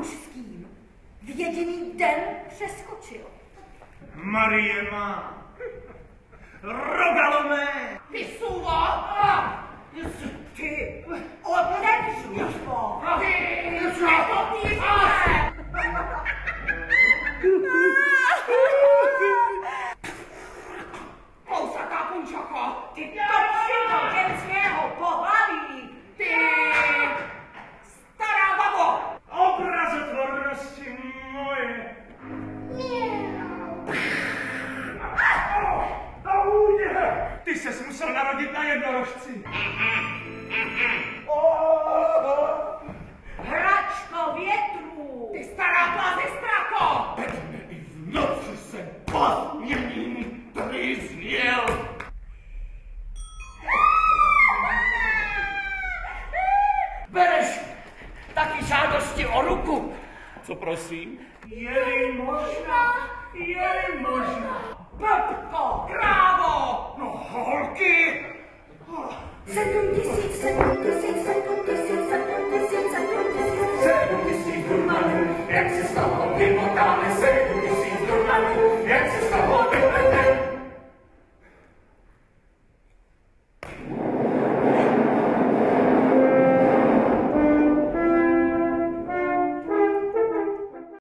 mužským v jediný den přeskočil. Marie má rogalomé. Ty suva! Ty, otevř to! Ty, to píšme! Kousatá punčoko! Ty to přiroženského pohlaví! Ty, stará babo! Obrazotvornosti moje. Ty ses musel narodit na jednorožci. Hračko větrů! Ty stará plazistrako! Ve dne i v noci se pasněním trýzněl. Beneš, taky žádosti o ruku. Co prosím? Je-li možná, je-li možná. Babko, krávo! No holky! 7 000 gurmanů, jak se z toho vymotáme, 7 000 gurmanů, jak se z toho